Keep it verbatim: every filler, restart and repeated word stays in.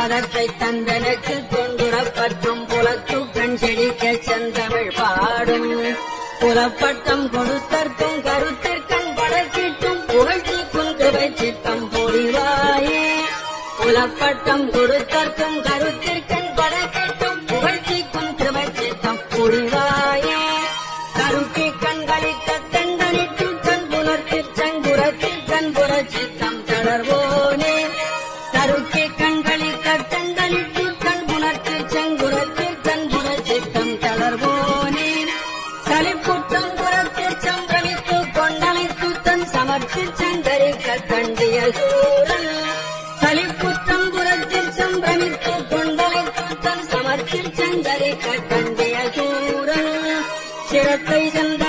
பதத்தை தந்தனுக்கு தொண்டுறப்பற்றும் புலத்து கண் செழிக்க செந்தமிழ் பாடும் புலப்பட்டம் கொடுத்தற்கும் கருத்திற்கண் படக்கிட்டும் புகழ்ச்சிக்கும் கிருபை சித்தம் புரிவாயே புலப்பட்டம் கொடுத்தற்கும் கருத்திற்கண் படக்கிட்டும் புகழ்ச்சிக்கும் கிருபை சித்தம் புரிவாயே கருக்கி கண்களித்த தெண்டனிட்டு கண் புலர்த்திற் சங்குரத்தில் கண் புறச்சித்தம் தளர்வோனே கருக்கி கண்களித்த தெண்டனிட்டு கண் புலர்த்திற் சங்குரத்தில் கண் புறச்சித்தம் தளர்வோனே சலிப்புற்றம் புறத்தில் சம்பிரமித்து கொண்டனைத்து தன் சமர்த்திற் சங்கரிக்க கண்டிய சூரன் சலிப்புற்றம் புறத்தில் சம்பிரமித்து கொண்டனைத்து தன் சமர்த்திற் சங்கரிக்க கண்டிய சூரன் சிரத்தை சென்ற